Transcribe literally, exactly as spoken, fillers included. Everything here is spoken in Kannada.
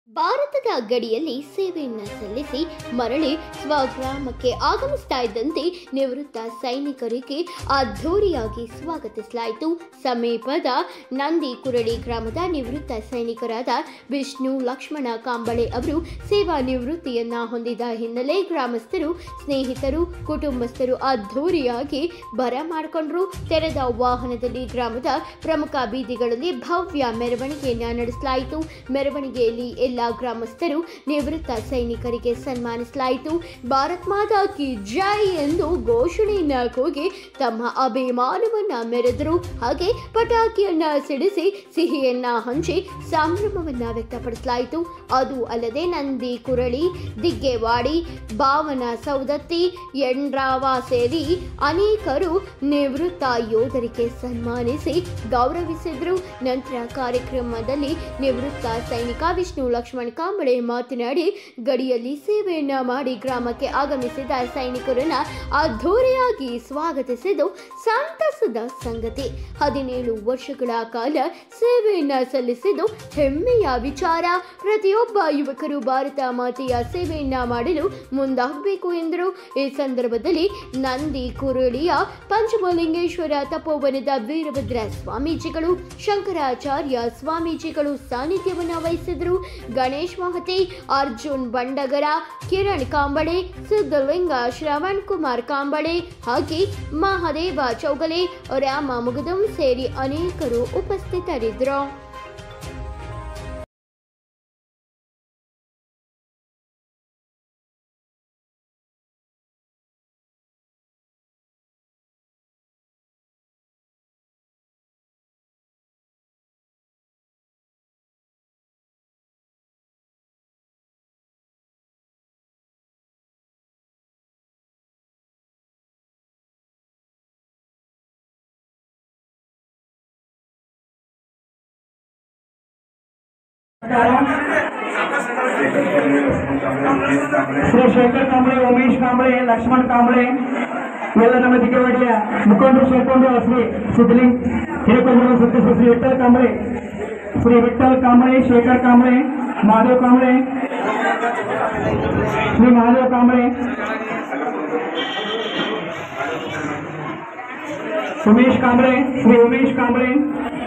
ಭಾರತದ ಗಡಿಯಲ್ಲಿ ಸೇವೆಯನ್ನು ಸಲ್ಲಿಸಿ ಮರಳಿ ಸ್ವಗ್ರಾಮಕ್ಕೆ ಆಗಮಿಸ್ತಾ ಇದ್ದಂತೆ ನಿವೃತ್ತ ಸೈನಿಕರಿಗೆ ಅದ್ಧೂರಿಯಾಗಿ ಸ್ವಾಗತಿಸಲಾಯಿತು. ಸಮೀಪದ ನಂದಿ ಕುರಳಿ ಗ್ರಾಮದ ನಿವೃತ್ತ ಸೈನಿಕರಾದ ವಿಷ್ಣು ಲಕ್ಷ್ಮಣ ಕಾಂಬಳೆ ಅವರು ಸೇವಾ ನಿವೃತ್ತಿಯನ್ನ ಹೊಂದಿದ ಹಿನ್ನೆಲೆ ಗ್ರಾಮಸ್ಥರು, ಸ್ನೇಹಿತರು, ಕುಟುಂಬಸ್ಥರು ಅದ್ಧೂರಿಯಾಗಿ ಬರಮಾಡಿಕೊಂಡರು. ತೆರೆದ ವಾಹನದಲ್ಲಿ ಗ್ರಾಮದ ಪ್ರಮುಖ ಬೀದಿಗಳಲ್ಲಿ ಭವ್ಯ ಮೆರವಣಿಗೆಯನ್ನ ನಡೆಸಲಾಯಿತು. ಮೆರವಣಿಗೆಯಲ್ಲಿ ಎಲ್ಲ ಗ್ರಾಮಸ್ಥರು ನಿವೃತ್ತ ಸೈನಿಕರಿಗೆ ಸನ್ಮಾನಿಸಲಾಯಿತು. ಭಾರತ್ ಮಾತಾ ಕಿ ಜೈ ಎಂದು ಘೋಷಣೆಯನ್ನ ಕೂಗಿ ತಮ್ಮ ಅಭಿಮಾನವನ್ನ ಮೆರೆದರು. ಹಾಗೆ ಪಟಾಕಿಯನ್ನ ಸಿಡಿಸಿ ಸಿಹಿಯನ್ನ ಹಂಚಿ ಸಂಭ್ರಮವನ್ನ ವ್ಯಕ್ತಪಡಿಸಲಾಯಿತು. ಅದು ಅಲ್ಲದೆ ನಂದಿ ಕುರಳಿ, ದಿಗ್ಗೆವಾಡಿ, ಭಾವನ ಸೌದತ್ತಿ, ಎಂಡ್ರಾವ ಸೇರಿ ಅನೇಕರು ನಿವೃತ್ತ ಯೋಧರಿಗೆ ಸನ್ಮಾನಿಸಿ ಗೌರವಿಸಿದ್ರು. ನಂತರ ಕಾರ್ಯಕ್ರಮದಲ್ಲಿ ನಿವೃತ್ತ ಸೈನಿಕ ವಿಷ್ಣು ಲಕ್ಷ್ಮಣ ಕಾಂಬಳೆ ಮಾತನಾಡಿ, ಗಡಿಯಲ್ಲಿ ಸೇವೆಯನ್ನ ಮಾಡಿ ಗ್ರಾಮಕ್ಕೆ ಆಗಮಿಸಿದ ಸೈನಿಕರನ್ನ ಅದ್ಧೂರಿಯಾಗಿ ಸ್ವಾಗತಿಸಿದ್ದು ಸಂತಸದ ಸಂಗತಿ. ಹದಿನೇಳು ವರ್ಷಗಳ ಕಾಲ ಸೇವೆಯನ್ನ ಸಲ್ಲಿಸಿದ್ದು ಹೆಮ್ಮೆಯ ವಿಚಾರ. ಪ್ರತಿಯೊಬ್ಬ ಯುವಕರು ಭಾರತ ಮಾತೆಯ ಸೇವೆಯನ್ನ ಮಾಡಲು ಮುಂದಾಗಬೇಕು ಎಂದರು. ಈ ಸಂದರ್ಭದಲ್ಲಿ ನಂದಿ ಕುರಳಿಯ ಪಂಚಮಲಿಂಗೇಶ್ವರ ತಪೋವನದ ವೀರಭದ್ರ ಸ್ವಾಮೀಜಿಗಳು, ಶಂಕರಾಚಾರ್ಯ ಸ್ವಾಮೀಜಿಗಳು ಸಾನ್ನಿಧ್ಯವನ್ನು ವಹಿಸಿದರು. ಗಣೇಶ್ ಮಹತಿ, ಅರ್ಜುನ್ ಬಂಡಗರ, ಕಿರಣ್ ಕಾಂಬಳೆ, ಸಿದ್ದಲಿಂಗ ಶ್ರವಣ್ ಕುಮಾರ್ ಕಾಂಬಳೆ ಹಾಗೆ ಮಹದೇವ ಚೌಗಲೆ, ರಾಮ ಮುಗದುಂ ಸೇರಿ ಅನೇಕರು ಉಪಸ್ಥಿತರಿದ್ದರು. ಶ್ರೀ ಶೇಖರ್ ಕಾಂಬಳೆ, ಉಮೇಶ್ ಕಾಂಬಳೆ, ಲಕ್ಷ್ಮಣ್ ಕಾಂಬಳೆ ಎಲ್ಲ ನಮ್ಮ ದಿಗ್ಗವಾಡಿಯ ಮುಖಂಡರು ಸೇರ್ಕೊಂಡು ಶ್ರೀ ಸಿದ್ದಲಿಂಗ್ ಹಿರೇಕೊಂಡರು ಸತ್ಯ ಶ್ರೀ ವಿಠಲ್ ಕಾಂಬಳೆ, ಶ್ರೀ ವಿಠಲ್ ಕಾಂಬಳೆ, ಶೇಖರ್ ಕಾಂಬಳೆ, ಮಹಾದೇವ್ ಕಾಂಬಳೆ, ಶ್ರೀ ಮಹಾದೇವ್ ಕಾಂಬಳೆ, ಉಮೇಶ್ ಕಾಂಬಳೆ, ಶ್ರೀ ಉಮೇಶ್ ಕಾಂಬಳೆ,